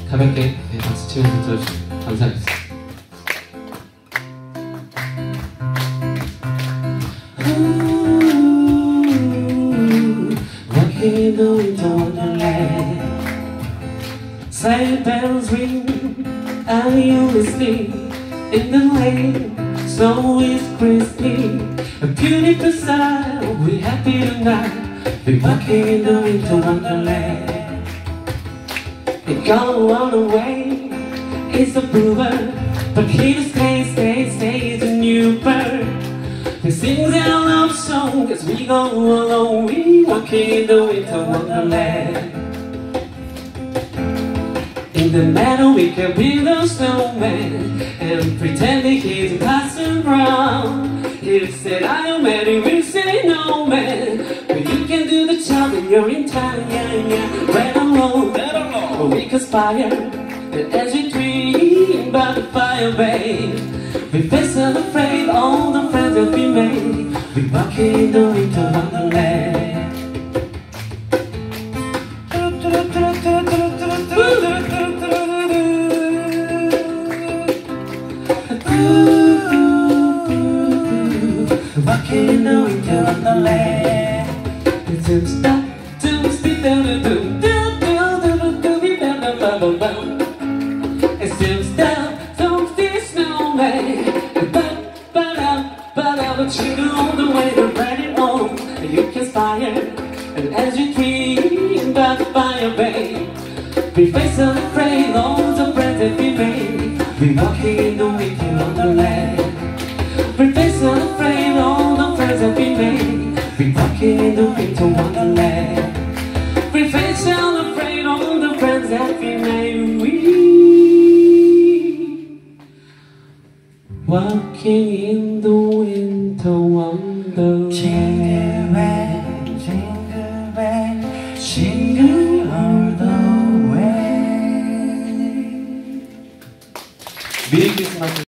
가볍게 박수 치면서 들어주시면 감사하겠습니다. Walking into wonderland, silent bells ring. Are you listening? In the lane, snow is crispy. A beautiful sight. We're happy tonight. We're walking into wonderland. It gone all the way. It's a bluebird, but here to stay is a new bird. We sing our love song as we go along. We walking into wonderland. In the meadow we can build a snowman and pretend that he's passing round. He said I am ready, we say no man, but you can do the job and you're in time, yeah. Let alone, we conspire, and as we dream by the fire, babe, we face unafraid all the friends that we made. We walk into wonderland. Walking into wonderland. Doom stop, doom speed, doom doom doom doom doom doom. It's doom stop, doom speed, snowman. But you know the way to ride it on. You can inspire, and as you dream by the fire, babe, we face unafraid all the friends that we made. We walking into wonderland. We face unafraid all the friends that we made. We walking into wonderland. We face unafraid all the friends that we made. We walking in the winter wonderland. Jingle bell, jingle bell, jingle all the way. 메리 크리스마스.